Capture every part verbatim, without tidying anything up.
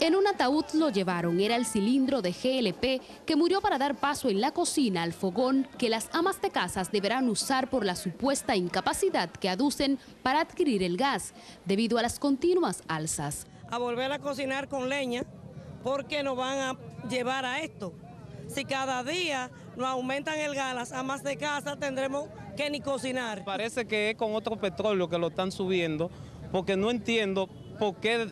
En un ataúd lo llevaron, era el cilindro de G L P que murió para dar paso en la cocina al fogón que las amas de casas deberán usar por la supuesta incapacidad que aducen para adquirir el gas, debido a las continuas alzas. A volver a cocinar con leña, porque nos van a llevar a esto. Si cada día nos aumentan el gas, las amas de casa tendremos que ni cocinar. Parece que es con otro petróleo que lo están subiendo, porque no entiendo por qué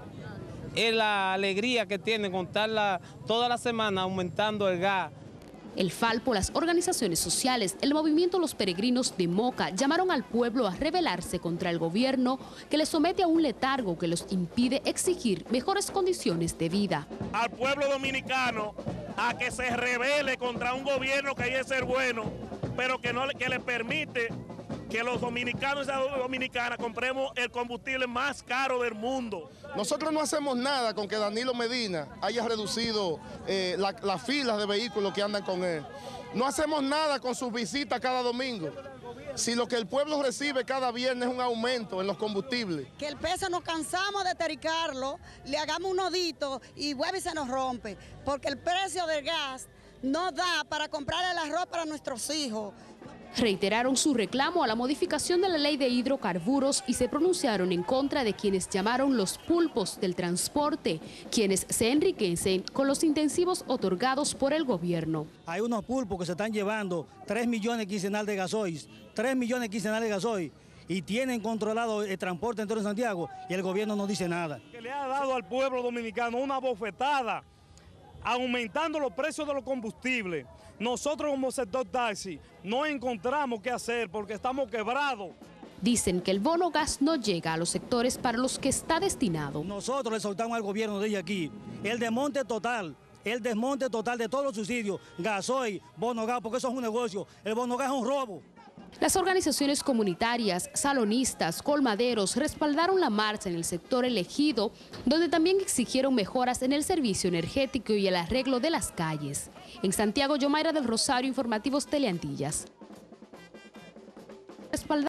es la alegría que tienen con estar la, toda la semana aumentando el gas. El Falpo, las organizaciones sociales, el movimiento Los Peregrinos de Moca llamaron al pueblo a rebelarse contra el gobierno que les somete a un letargo que los impide exigir mejores condiciones de vida. Al pueblo dominicano a que se rebele contra un gobierno que quiere ser bueno, pero que, no, que le permite que los dominicanos y las dominicanas compremos el combustible más caro del mundo. Nosotros no hacemos nada con que Danilo Medina haya reducido eh, las la filas de vehículos que andan con él. No hacemos nada con sus visitas cada domingo. Si lo que el pueblo recibe cada viernes es un aumento en los combustibles. Que el peso nos cansamos de tericarlo, le hagamos un nodito y vuelve y se nos rompe, porque el precio del gas no da para comprarle el arroz para nuestros hijos. Reiteraron su reclamo a la modificación de la ley de hidrocarburos y se pronunciaron en contra de quienes llamaron los pulpos del transporte, quienes se enriquecen con los intensivos otorgados por el gobierno. Hay unos pulpos que se están llevando tres millones quincenal de gasoil, tres millones quincenal de gasoil, y tienen controlado el transporte entero en Santiago y el gobierno no dice nada. Que le ha dado al pueblo dominicano una bofetada, aumentando los precios de los combustibles. Nosotros como sector taxi no encontramos qué hacer porque estamos quebrados. Dicen que el bono gas no llega a los sectores para los que está destinado. Nosotros le soltamos al gobierno de aquí el desmonte total, el desmonte total de todos los subsidios, gasoil, bono gas, porque eso es un negocio, el bono gas es un robo. Las organizaciones comunitarias, salonistas, colmaderos respaldaron la marcha en el sector elegido, donde también exigieron mejoras en el servicio energético y el arreglo de las calles. En Santiago, Yomaira del Rosario, Informativos Teleantillas.